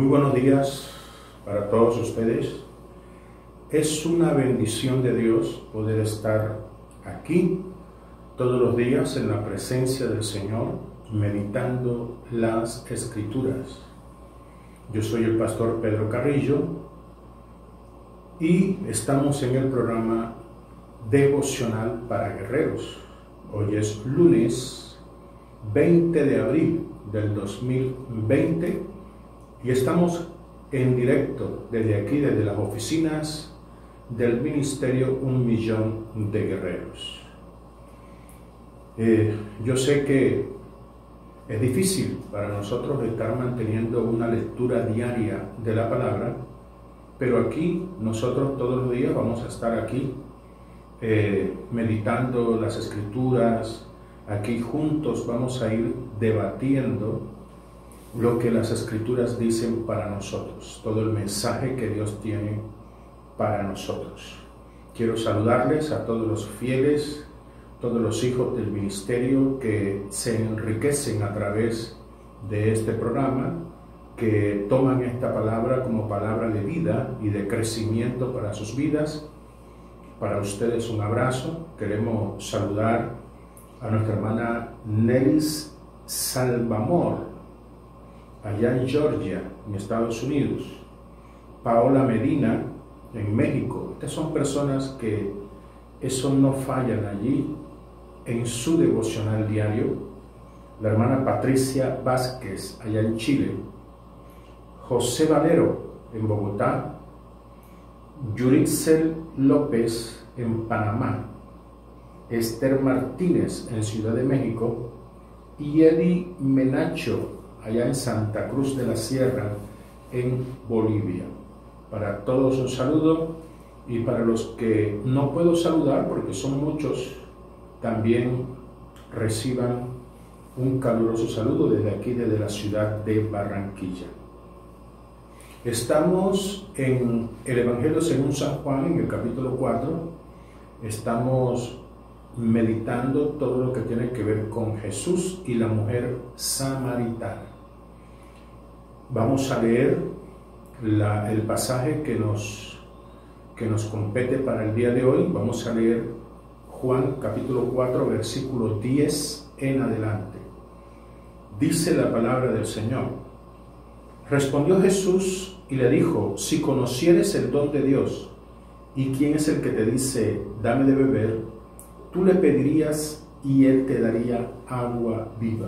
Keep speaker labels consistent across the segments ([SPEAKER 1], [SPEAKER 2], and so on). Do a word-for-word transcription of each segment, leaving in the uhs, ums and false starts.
[SPEAKER 1] Muy buenos días para todos ustedes. Es una bendición de Dios poder estar aquí todos los días en la presencia del Señor, meditando las Escrituras. Yo soy el pastor Pedro Carrillo y estamos en el programa Devocional para Guerreros. Hoy es lunes veinte de abril del dos mil veinte y estamos en directo desde aquí, desde las oficinas del Ministerio Un Millón de Guerreros. Eh, yo sé que es difícil para nosotros estar manteniendo una lectura diaria de la palabra, pero aquí nosotros todos los días vamos a estar aquí eh, meditando las Escrituras. Aquí juntos vamos a ir debatiendo lo que las Escrituras dicen para nosotros, todo el mensaje que Dios tiene para nosotros. Quiero saludarles a todos los fieles, todos los hijos del ministerio que se enriquecen a través de este programa, que toman esta palabra como palabra de vida y de crecimiento para sus vidas. Para ustedes un abrazo. Queremos saludar a nuestra hermana Nelis Salvamor, allá en Georgia, en Estados Unidos. Paola Medina, en México. Estas son personas que eso no fallan allí en su devocional diario. La hermana Patricia Vázquez, allá en Chile. José Valero, en Bogotá. Yuritzel López, en Panamá. Esther Martínez, en Ciudad de México. Y Eddie Menacho, allá en Santa Cruz de la Sierra, en Bolivia. Para todos un saludo, y para los que no puedo saludar porque son muchos, también reciban un caluroso saludo desde aquí, desde la ciudad de Barranquilla. Estamos en el Evangelio según San Juan, en el capítulo cuatro. Estamos meditando todo lo que tiene que ver con Jesús y la mujer samaritana. Vamos a leer la, el pasaje que nos, que nos compete para el día de hoy. Vamos a leer Juan capítulo cuatro, versículo diez en adelante. Dice la palabra del Señor. Respondió Jesús y le dijo: si conocieres el don de Dios y quién es el que te dice, dame de beber, tú le pedirías y él te daría agua viva.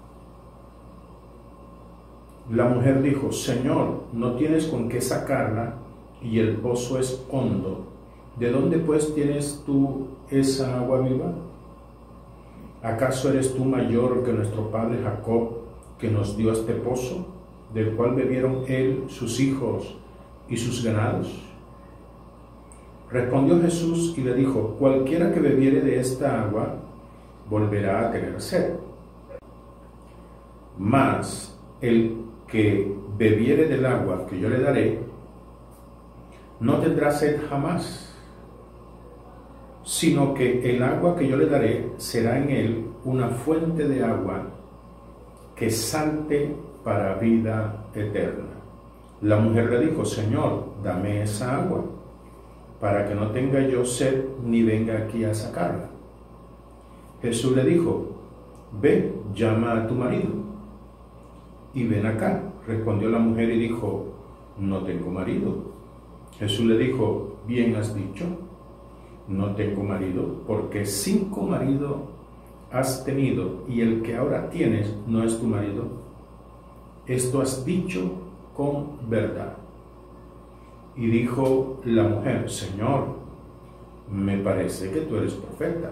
[SPEAKER 1] La mujer dijo: Señor, no tienes con qué sacarla y el pozo es hondo. ¿De dónde pues tienes tú esa agua viva? ¿Acaso eres tú mayor que nuestro padre Jacob, que nos dio este pozo, del cual bebieron él, sus hijos y sus ganados? Respondió Jesús y le dijo: cualquiera que bebiere de esta agua volverá a tener sed. Mas el que bebiere del agua que yo le daré, no tendrá sed jamás, sino que el agua que yo le daré será en él una fuente de agua que salte para vida eterna. La mujer le dijo: Señor, dame esa agua, para que no tenga yo sed ni venga aquí a sacarla. Jesús le dijo: ve, llama a tu marido y ven acá. Respondió la mujer y dijo: no tengo marido. Jesús le dijo: bien has dicho, no tengo marido, porque cinco maridos has tenido y el que ahora tienes no es tu marido. Esto has dicho con verdad. Y dijo la mujer: Señor, me parece que tú eres profeta.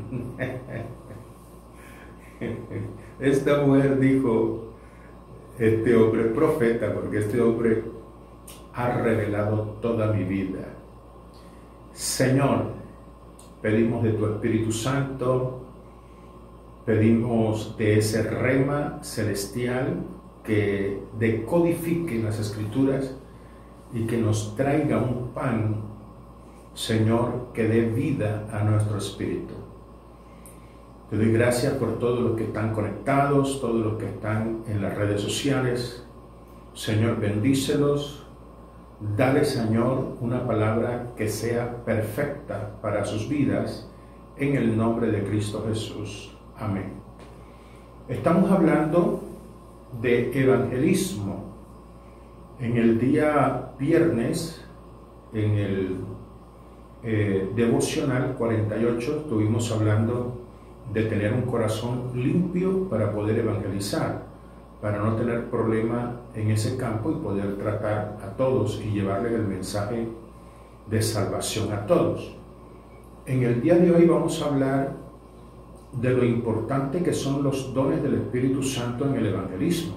[SPEAKER 1] Esta mujer dijo: este hombre es profeta, porque este hombre ha revelado toda mi vida. Señor, pedimos de tu Espíritu Santo, pedimos de ese rema celestial que decodifique las Escrituras y que nos traiga un pan, Señor, que dé vida a nuestro espíritu. Te doy gracias por todos los que están conectados, todos los que están en las redes sociales. Señor, bendícelos, dale, Señor, una palabra que sea perfecta para sus vidas, en el nombre de Cristo Jesús. Amén. Estamos hablando de evangelismo. En el día viernes, en el eh, devocional cuarenta y ocho, estuvimos hablando de tener un corazón limpio para poder evangelizar, para no tener problema en ese campo y poder tratar a todos y llevarles el mensaje de salvación a todos. En el día de hoy vamos a hablar de lo importante que son los dones del Espíritu Santo en el evangelismo.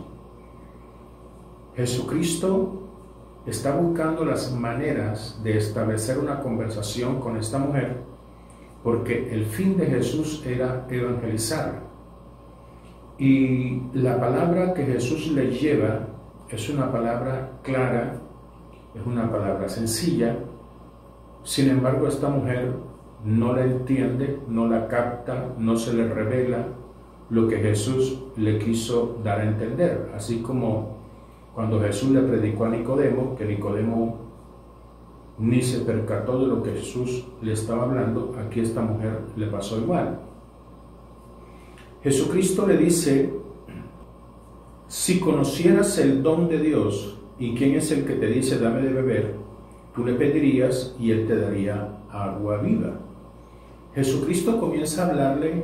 [SPEAKER 1] Jesucristo está buscando las maneras de establecer una conversación con esta mujer, porque el fin de Jesús era evangelizarla. Y la palabra que Jesús le lleva es una palabra clara, es una palabra sencilla. Sin embargo, esta mujer no la entiende, no la capta, no se le revela lo que Jesús le quiso dar a entender. Así como cuando Jesús le predicó a Nicodemo, que Nicodemo ni se percató de lo que Jesús le estaba hablando, aquí a esta mujer le pasó igual. Jesucristo le dice: si conocieras el don de Dios y quién es el que te dice dame de beber, tú le pedirías y él te daría agua viva. Jesucristo comienza a hablarle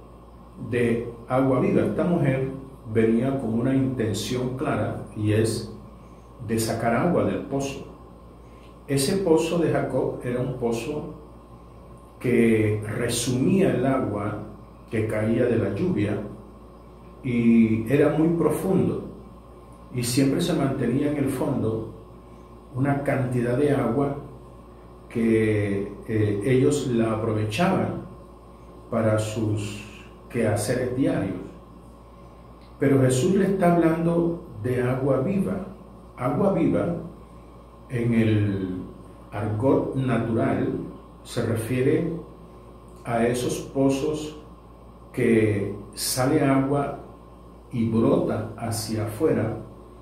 [SPEAKER 1] de agua viva. Esta mujer venía con una intención clara, y es de sacar agua del pozo. Ese pozo de Jacob era un pozo que resumía el agua que caía de la lluvia, y era muy profundo, y siempre se mantenía en el fondo una cantidad de agua que eh, ellos la aprovechaban para sus quehaceres diarios. Pero Jesús le está hablando de agua viva. Agua viva, en el argot natural, se refiere a esos pozos que sale agua y brota hacia afuera.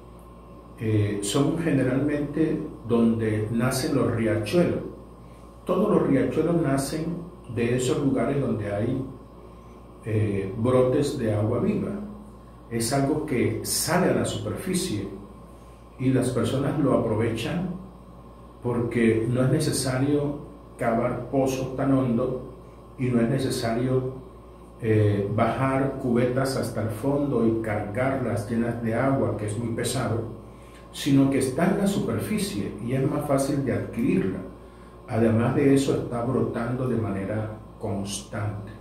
[SPEAKER 1] Eh, son generalmente donde nacen los riachuelos. Todos los riachuelos nacen de esos lugares donde hay eh, brotes de agua viva. Es algo que sale a la superficie y las personas lo aprovechan, porque no es necesario cavar pozos tan hondos y no es necesario eh, bajar cubetas hasta el fondo y cargarlas llenas de agua, que es muy pesado, sino que está en la superficie y es más fácil de adquirirla. Además de eso, está brotando de manera constante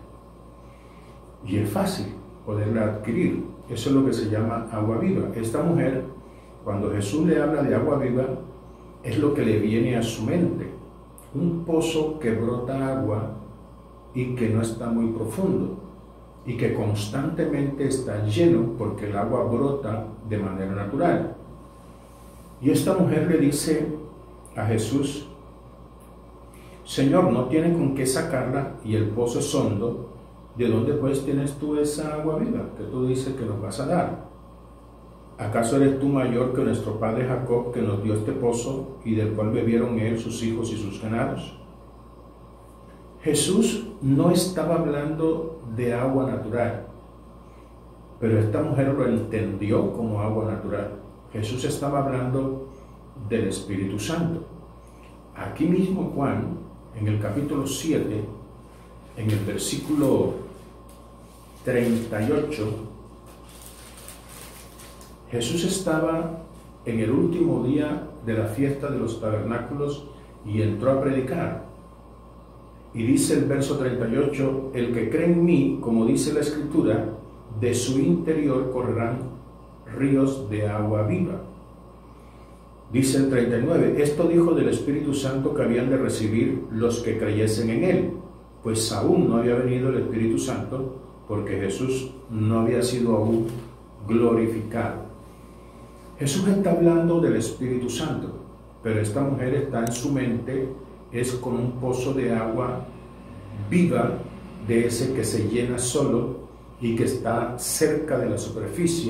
[SPEAKER 1] y es fácil poderla adquirir. Eso es lo que se llama agua viva. Esta mujer, cuando Jesús le habla de agua viva, es lo que le viene a su mente: un pozo que brota agua y que no está muy profundo y que constantemente está lleno, porque el agua brota de manera natural. Y esta mujer le dice a Jesús: Señor, no tiene con qué sacarla y el pozo es hondo. ¿De dónde pues tienes tú esa agua viva que tú dices que nos vas a dar? ¿Acaso eres tú mayor que nuestro padre Jacob, que nos dio este pozo y del cual bebieron él, sus hijos y sus ganados? Jesús no estaba hablando de agua natural, pero esta mujer lo entendió como agua natural. Jesús estaba hablando del Espíritu Santo. Aquí mismo Juan, en el capítulo siete, en el versículo treinta y ocho, Jesús estaba en el último día de la fiesta de los tabernáculos y entró a predicar. Y dice el verso treinta y ocho: el que cree en mí, como dice la Escritura, de su interior correrán ríos de agua viva. Dice el treinta y nueve: esto dijo del Espíritu Santo que habían de recibir los que creyesen en él, pues aún no había venido el Espíritu Santo, porque Jesús no había sido aún glorificado. Jesús está hablando del Espíritu Santo, pero esta mujer está en su mente, es como un pozo de agua viva, de ese que se llena solo y que está cerca de la superficie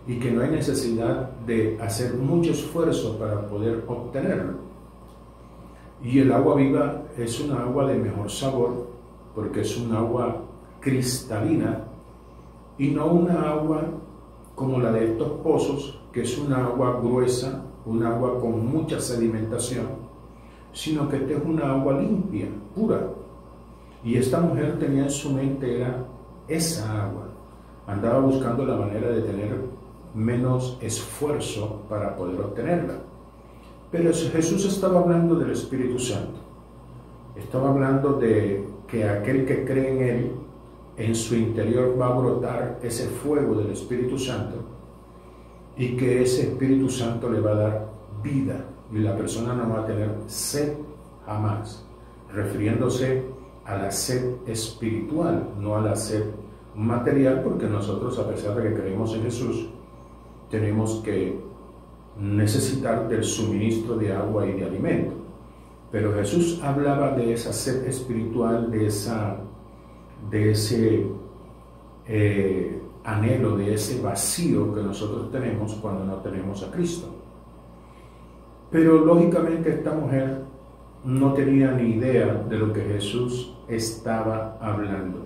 [SPEAKER 1] y que no hay necesidad de hacer mucho esfuerzo para poder obtenerlo. Y el agua viva es un agua de mejor sabor porque es un agua cristalina y no una agua como la de estos pozos, que es una agua gruesa, un agua con mucha sedimentación, sino que esta es una agua limpia, pura. Y esta mujer tenía en su mente era esa agua. Andaba buscando la manera de tener menos esfuerzo para poder obtenerla. Pero Jesús estaba hablando del Espíritu Santo. Estaba hablando de que aquel que cree en Él, en su interior va a brotar ese fuego del Espíritu Santo y que ese Espíritu Santo le va a dar vida y la persona no va a tener sed jamás, refiriéndose a la sed espiritual, no a la sed material, porque nosotros, a pesar de que creemos en Jesús, tenemos que necesitar del suministro de agua y de alimento. Pero Jesús hablaba de esa sed espiritual, de, esa, de ese eh, anhelo, de ese vacío que nosotros tenemos cuando no tenemos a Cristo. Pero lógicamente esta mujer no tenía ni idea de lo que Jesús estaba hablando.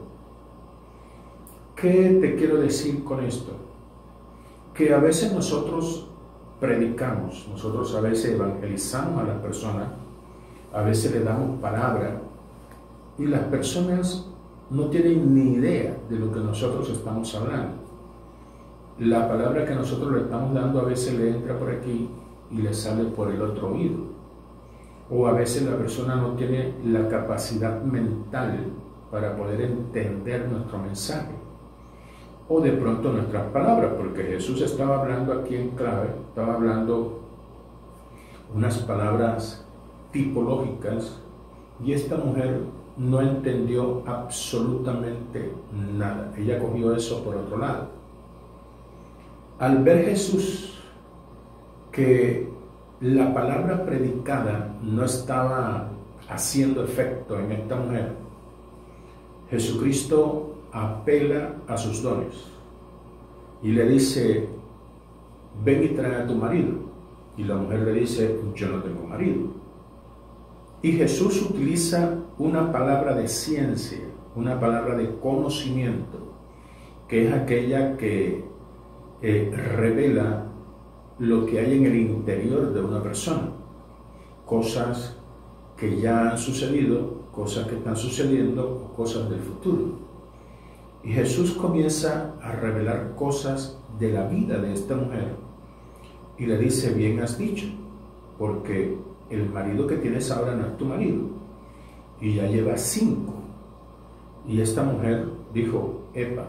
[SPEAKER 1] ¿Qué te quiero decir con esto? Que a veces nosotros predicamos, nosotros a veces evangelizamos a las personas, a veces le damos palabra y las personas no tienen ni idea de lo que nosotros estamos hablando. La palabra que nosotros le estamos dando a veces le entra por aquí y le sale por el otro oído. O a veces la persona no tiene la capacidad mental para poder entender nuestro mensaje. O de pronto nuestras palabras, porque Jesús estaba hablando aquí en clave, estaba hablando unas palabras tipológicas y esta mujer no entendió absolutamente nada. Ella cogió eso por otro lado. Al ver Jesús que la palabra predicada no estaba haciendo efecto en esta mujer, Jesucristo apela a sus dones y le dice: ven y trae a tu marido. Y la mujer le dice: yo no tengo marido. Y Jesús utiliza una palabra de ciencia, una palabra de conocimiento, que es aquella que eh, revela lo que hay en el interior de una persona, cosas que ya han sucedido, cosas que están sucediendo, cosas del futuro. Y Jesús comienza a revelar cosas de la vida de esta mujer y le dice: bien has dicho, porque el marido que tienes ahora no es tu marido, y ya lleva cinco. Y esta mujer dijo: epa,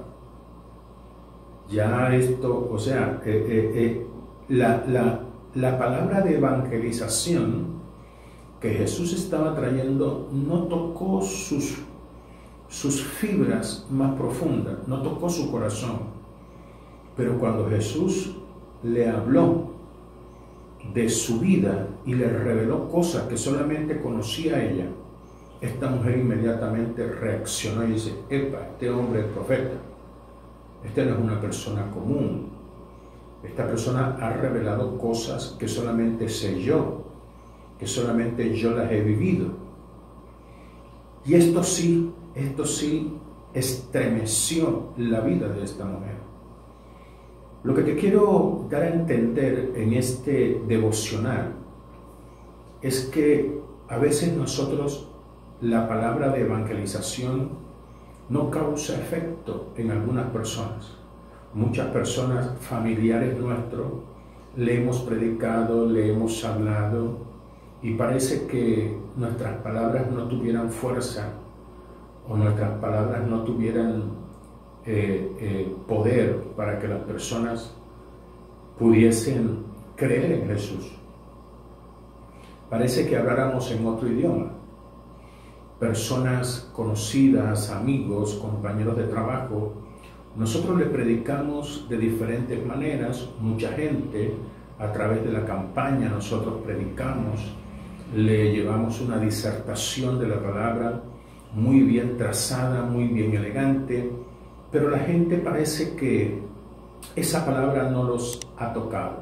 [SPEAKER 1] ya esto, o sea, eh, eh, eh, la, la, la palabra de evangelización que Jesús estaba trayendo no tocó sus, sus fibras más profundas, no tocó su corazón. Pero cuando Jesús le habló de su vida y le reveló cosas que solamente conocía ella, esta mujer inmediatamente reaccionó y dice: epa, este hombre es profeta, este no es una persona común, esta persona ha revelado cosas que solamente sé yo, que solamente yo las he vivido. Y esto sí, esto sí estremeció la vida de esta mujer. Lo que te quiero dar a entender en este devocional es que a veces nosotros la palabra de evangelización no causa efecto en algunas personas. Muchas personas, familiares nuestros, le hemos predicado, le hemos hablado y parece que nuestras palabras no tuvieran fuerza o nuestras palabras no tuvieran Eh, eh, poder para que las personas pudiesen creer en Jesús. Parece que habláramos en otro idioma. Personas conocidas, amigos, compañeros de trabajo, nosotros le predicamos de diferentes maneras. Mucha gente, a través de la campaña, nosotros predicamos, le llevamos una disertación de la palabra muy bien trazada, muy bien elegante. Pero la gente parece que esa palabra no los ha tocado.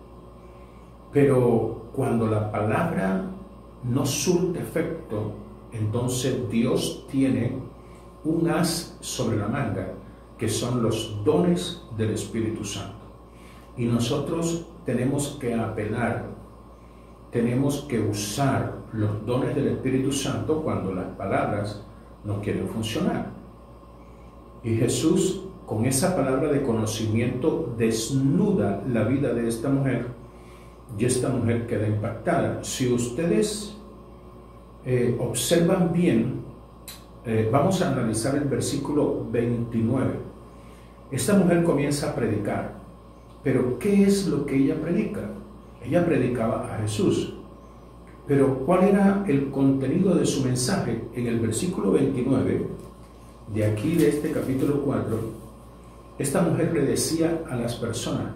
[SPEAKER 1] Pero cuando la palabra no surte efecto, entonces Dios tiene un as sobre la manga, que son los dones del Espíritu Santo. Y nosotros tenemos que apelar, tenemos que usar los dones del Espíritu Santo cuando las palabras no quieren funcionar. Y Jesús, con esa palabra de conocimiento, desnuda la vida de esta mujer, y esta mujer queda impactada. Si ustedes eh, observan bien, eh, vamos a analizar el versículo veintinueve. Esta mujer comienza a predicar, pero ¿qué es lo que ella predica? Ella predicaba a Jesús. Pero ¿cuál era el contenido de su mensaje? En el versículo veintinueve, de aquí de este capítulo cuatro, esta mujer le decía a las personas: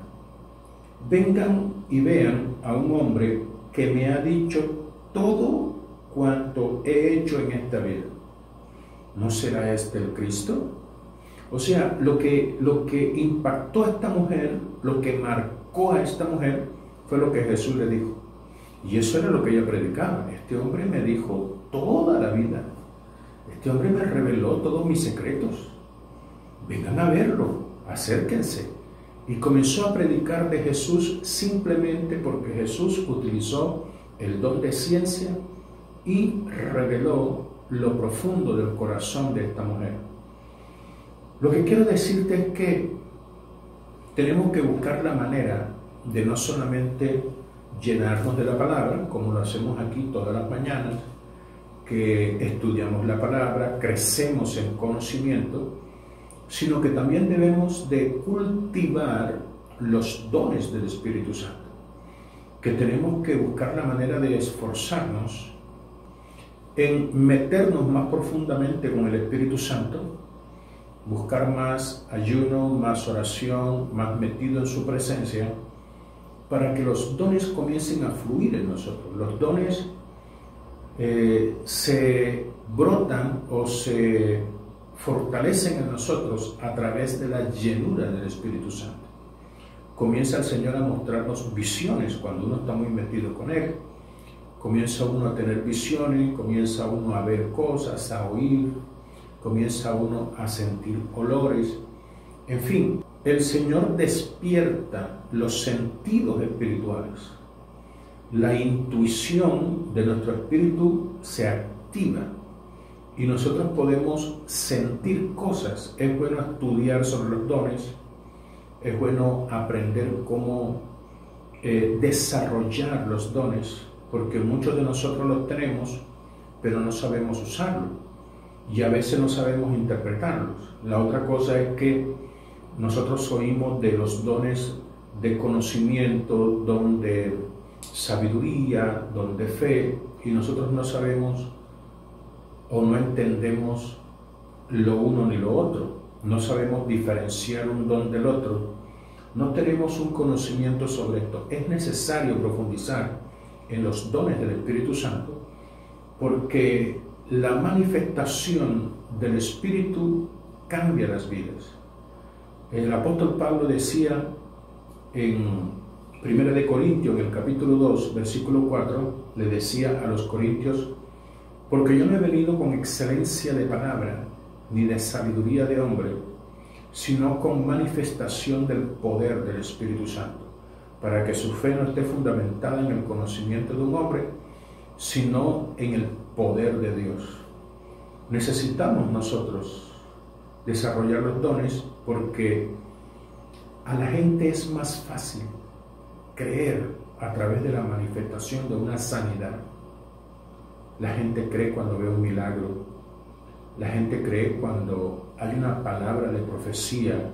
[SPEAKER 1] vengan y vean a un hombre que me ha dicho todo cuanto he hecho en esta vida. ¿No será este el Cristo? O sea, lo que, lo que impactó a esta mujer, lo que marcó a esta mujer, fue lo que Jesús le dijo. Y eso era lo que ella predicaba. Este hombre me dijo toda la vida. Este hombre me reveló todos mis secretos. Vengan a verlo, acérquense. Y comenzó a predicar de Jesús simplemente porque Jesús utilizó el don de ciencia y reveló lo profundo del corazón de esta mujer. Lo que quiero decirte es que tenemos que buscar la manera de no solamente llenarnos de la palabra, como lo hacemos aquí todas las mañanas, que estudiamos la palabra, crecemos en conocimiento, sino que también debemos de cultivar los dones del Espíritu Santo, que tenemos que buscar la manera de esforzarnos en meternos más profundamente con el Espíritu Santo, buscar más ayuno, más oración, más metido en su presencia, para que los dones comiencen a fluir en nosotros. Los dones eh, se brotan o se fortalecen en nosotros a través de la llenura del Espíritu Santo. Comienza el Señor a mostrarnos visiones cuando uno está muy metido con Él. Comienza uno a tener visiones, comienza uno a ver cosas, a oír, comienza uno a sentir olores. En fin, el Señor despierta los sentidos espirituales. La intuición de nuestro espíritu se activa y nosotros podemos sentir cosas. Es bueno estudiar sobre los dones, es bueno aprender cómo eh, desarrollar los dones, porque muchos de nosotros los tenemos, pero no sabemos usarlos y a veces no sabemos interpretarlos. La otra cosa es que nosotros oímos de los dones de conocimiento, don de sabiduría, don de fe, y nosotros no sabemos o no entendemos lo uno ni lo otro. No sabemos diferenciar un don del otro. No tenemos un conocimiento sobre esto. Es necesario profundizar en los dones del Espíritu Santo, porque la manifestación del Espíritu cambia las vidas. El apóstol Pablo decía en primera de Corintios, en el capítulo dos, versículo cuatro, le decía a los corintios: porque yo no he venido con excelencia de palabra, ni de sabiduría de hombre, sino con manifestación del poder del Espíritu Santo, para que su fe no esté fundamentada en el conocimiento de un hombre, sino en el poder de Dios. Necesitamos nosotros desarrollar los dones, porque a la gente es más fácil creer a través de la manifestación de una sanidad. La gente cree cuando ve un milagro. La gente cree cuando hay una palabra de profecía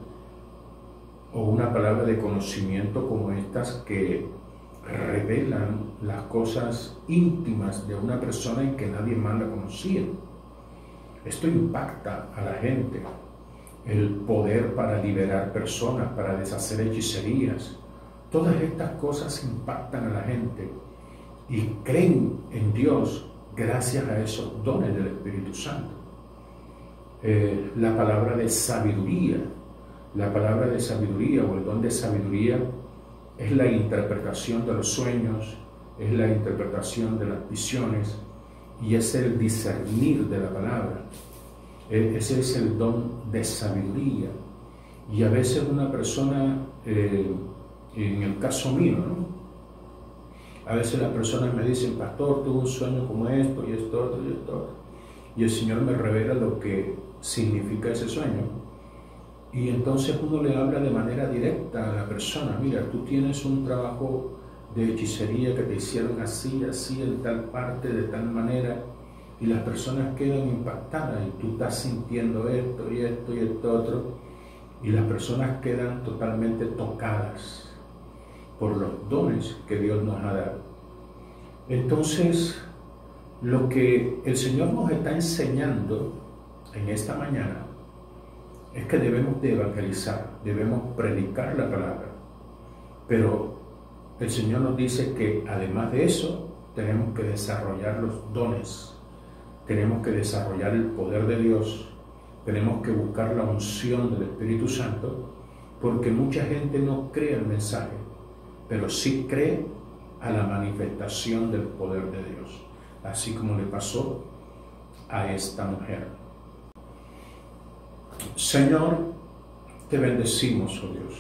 [SPEAKER 1] o una palabra de conocimiento como estas que revelan las cosas íntimas de una persona y que nadie más la conocía. Esto impacta a la gente. El poder para liberar personas, para deshacer hechicerías. Todas estas cosas impactan a la gente y creen en Dios gracias a esos dones del Espíritu Santo. Eh, la palabra de sabiduría. La palabra de sabiduría o el don de sabiduría es la interpretación de los sueños, es la interpretación de las visiones y es el discernir de la palabra. Ese es el don de sabiduría. Y a veces una persona, eh, en el caso mío, ¿no? A veces las personas me dicen, pastor, tuve un sueño como esto y esto, otro y esto, otro. Y el Señor me revela lo que significa ese sueño. Y entonces uno le habla de manera directa a la persona, mira, tú tienes un trabajo de hechicería que te hicieron así, así, en tal parte, de tal manera, y las personas quedan impactadas y tú estás sintiendo esto y esto y esto otro, y las personas quedan totalmente tocadas por los dones que Dios nos ha dado. Entonces, lo que el Señor nos está enseñando en esta mañana es que debemos de evangelizar, debemos predicar la palabra, pero el Señor nos dice que además de eso tenemos que desarrollar los dones, tenemos que desarrollar el poder de Dios, tenemos que buscar la unción del Espíritu Santo, porque mucha gente no cree el mensaje, pero sí cree a la manifestación del poder de Dios, así como le pasó a esta mujer. Señor, te bendecimos, oh Dios.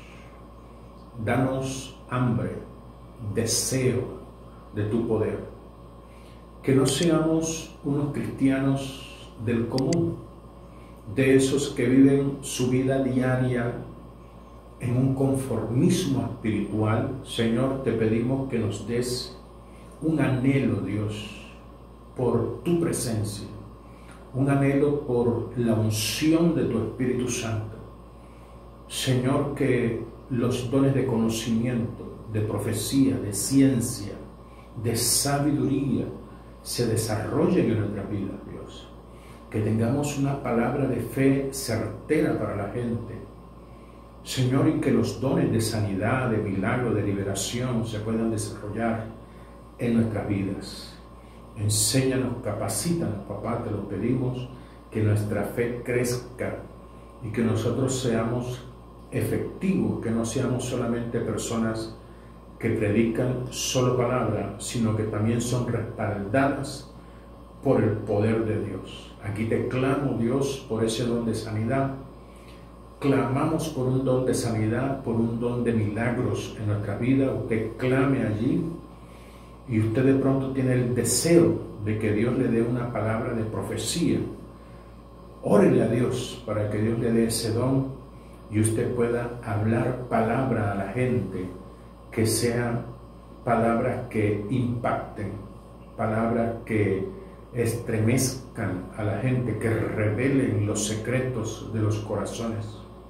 [SPEAKER 1] Danos hambre, deseo de tu poder. Que no seamos unos cristianos del común, de esos que viven su vida diaria en un conformismo espiritual. Señor, te pedimos que nos des un anhelo, Dios, por tu presencia, un anhelo por la unción de tu Espíritu Santo. Señor, que los dones de conocimiento, de profecía, de ciencia, de sabiduría se desarrollen en nuestras vidas, Dios. Que tengamos una palabra de fe certera para la gente. Señor, y que los dones de sanidad, de milagro, de liberación se puedan desarrollar en nuestras vidas. Enséñanos, capacítanos, papá, te lo pedimos, que nuestra fe crezca y que nosotros seamos efectivos, que no seamos solamente personas que predican solo palabra, sino que también son respaldadas por el poder de Dios. Aquí te clamo, Dios, por ese don de sanidad. Clamamos por un don de sanidad, por un don de milagros en nuestra vida. Usted clame allí. Y usted de pronto tiene el deseo de que Dios le dé una palabra de profecía. Órele a Dios para que Dios le dé ese don y usted pueda hablar palabra a la gente, que sean palabras que impacten, palabras que estremezcan a la gente, que revelen los secretos de los corazones.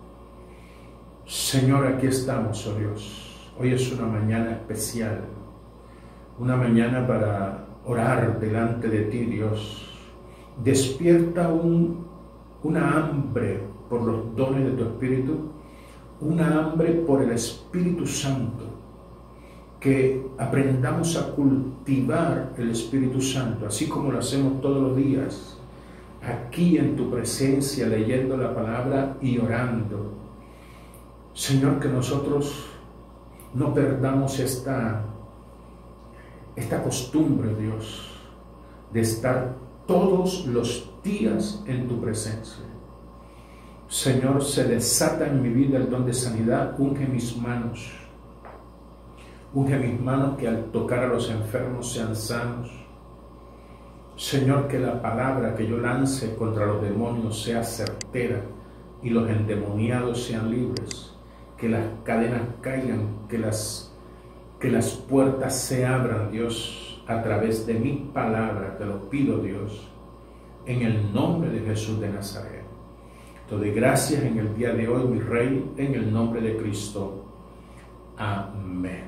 [SPEAKER 1] Señor, aquí estamos, oh Dios. Hoy es una mañana especial. Una mañana para orar delante de ti, Dios. Despierta un, una hambre por los dones de tu Espíritu, una hambre por el Espíritu Santo, que aprendamos a cultivar el Espíritu Santo, así como lo hacemos todos los días, aquí en tu presencia, leyendo la palabra y orando. Señor, que nosotros no perdamos esta esta costumbre, Dios, de estar todos los días en tu presencia. Señor, se desata en mi vida el don de sanidad. Unge mis manos, unge mis manos, que al tocar a los enfermos sean sanos. Señor, que la palabra que yo lance contra los demonios sea certera y los endemoniados sean libres, que las cadenas caigan, que las Que las puertas se abran, Dios, a través de mi palabra. Te lo pido, Dios, en el nombre de Jesús de Nazaret. Te doy gracias en el día de hoy, mi Rey, en el nombre de Cristo. Amén.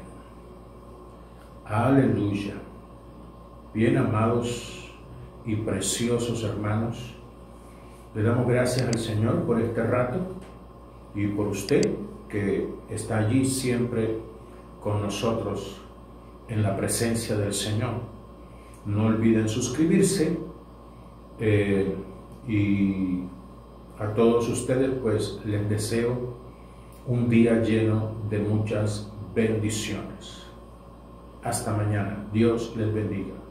[SPEAKER 1] Aleluya. Bien, amados y preciosos hermanos, le damos gracias al Señor por este rato y por usted que está allí siempre con nosotros en la presencia del Señor. No olviden suscribirse eh, y A todos ustedes pues les deseo un día lleno de muchas bendiciones. Hasta mañana. Dios les bendiga.